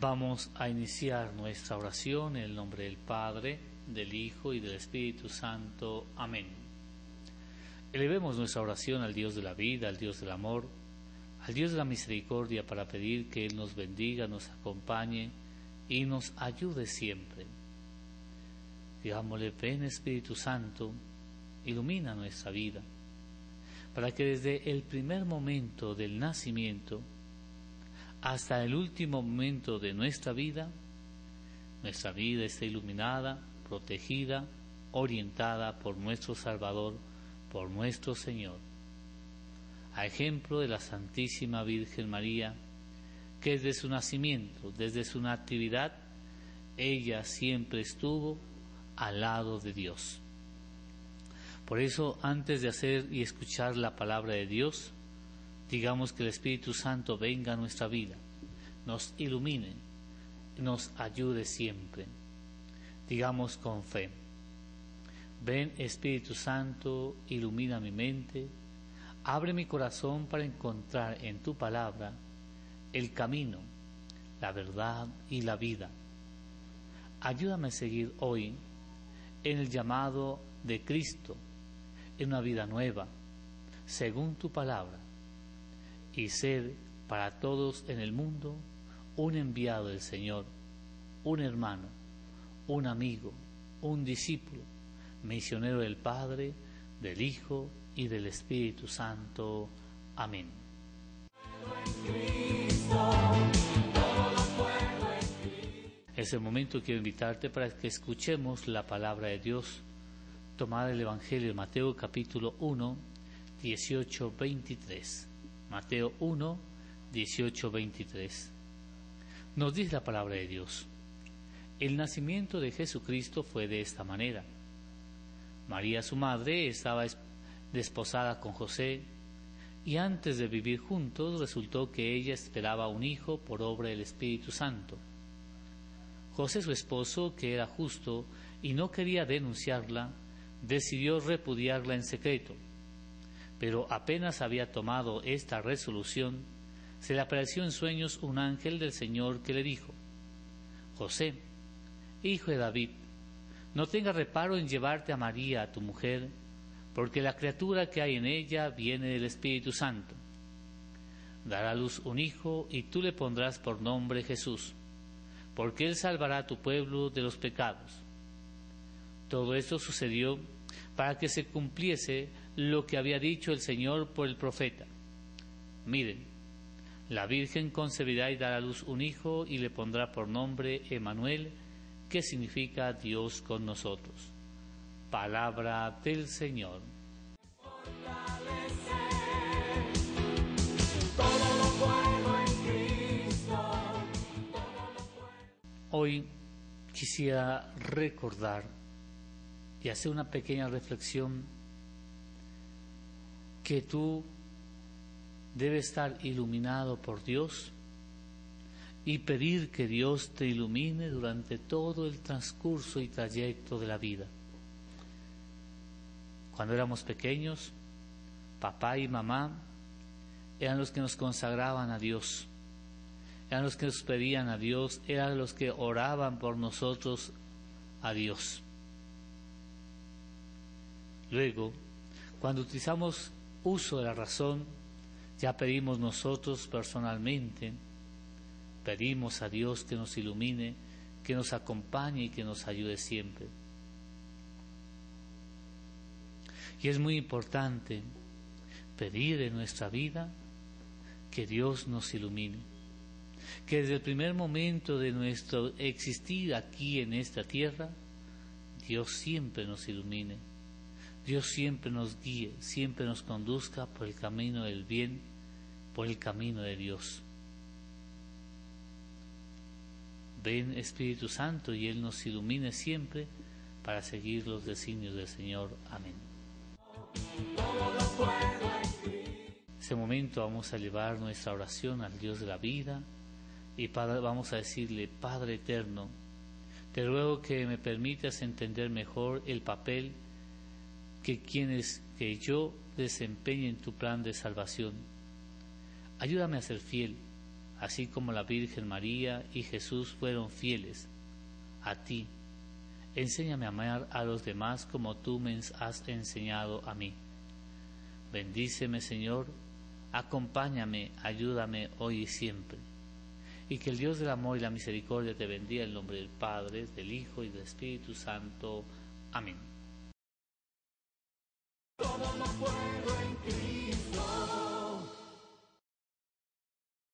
Vamos a iniciar nuestra oración en el nombre del Padre, del Hijo y del Espíritu Santo. Amén. Elevemos nuestra oración al Dios de la vida, al Dios del amor, al Dios de la misericordia, para pedir que Él nos bendiga, nos acompañe y nos ayude siempre. Digámosle: ven Espíritu Santo, ilumina nuestra vida, para que desde el primer momento del nacimiento hasta el último momento de nuestra vida esté iluminada, protegida, orientada por nuestro Salvador, por nuestro Señor. A ejemplo de la Santísima Virgen María, que desde su nacimiento, desde su natividad, ella siempre estuvo al lado de Dios. Por eso, antes de hacer y escuchar la palabra de Dios, digamos que el Espíritu Santo venga a nuestra vida, nos ilumine, nos ayude siempre. Digamos con fe: ven Espíritu Santo, ilumina mi mente, abre mi corazón para encontrar en tu palabra el camino, la verdad y la vida. Ayúdame a seguir hoy en el llamado de Cristo, en una vida nueva, según tu palabra, y ser para todos en el mundo un enviado del Señor, un hermano, un amigo, un discípulo, misionero del Padre, del Hijo y del Espíritu Santo. Amén. En este momento quiero invitarte para que escuchemos la palabra de Dios tomada del Evangelio de Mateo capítulo 1, 18-23. Mateo 1, 18-23. Nos dice la palabra de Dios: el nacimiento de Jesucristo fue de esta manera. María, su madre, estaba desposada con José, y antes de vivir juntos resultó que ella esperaba un hijo por obra del Espíritu Santo. José, su esposo, que era justo y no quería denunciarla, decidió repudiarla en secreto. Pero apenas había tomado esta resolución, se le apareció en sueños un ángel del Señor que le dijo: José, hijo de David, no tengas reparo en llevarte a María, tu mujer, porque la criatura que hay en ella viene del Espíritu Santo. Dará a luz un hijo y tú le pondrás por nombre Jesús, porque él salvará a tu pueblo de los pecados. Todo esto sucedió para que se cumpliese lo que había dicho el Señor por el profeta: miren, la Virgen concebirá y dará a luz un hijo y le pondrá por nombre Emmanuel, que significa Dios con nosotros. Palabra del Señor. Hoy quisiera recordar y hacer una pequeña reflexión que tú debes estar iluminado por Dios y pedir que Dios te ilumine durante todo el transcurso y trayecto de la vida. Cuando éramos pequeños, papá y mamá eran los que nos consagraban a Dios, eran los que nos pedían a Dios, eran los que oraban por nosotros a Dios. Luego, cuando utilizamos uso de la razón, ya pedimos nosotros personalmente, pedimos a Dios que nos ilumine, que nos acompañe y que nos ayude siempre. Y es muy importante pedir en nuestra vida que Dios nos ilumine, que desde el primer momento de nuestro existir aquí en esta tierra, Dios siempre nos ilumine, Dios siempre nos guíe, siempre nos conduzca por el camino del bien, por el camino de Dios. Ven Espíritu Santo y Él nos ilumine siempre para seguir los designios del Señor. Amén. En este momento vamos a elevar nuestra oración al Dios de la vida y vamos a decirle: Padre eterno, te ruego que me permitas entender mejor el papel que yo desempeñe en tu plan de salvación. Ayúdame a ser fiel, así como la Virgen María y Jesús fueron fieles a ti. Enséñame a amar a los demás como tú me has enseñado a mí. Bendíceme, Señor, acompáñame, ayúdame hoy y siempre. Y que el Dios del amor y la misericordia te bendiga en el nombre del Padre, del Hijo y del Espíritu Santo. Amén. Todo lo puedo en Cristo.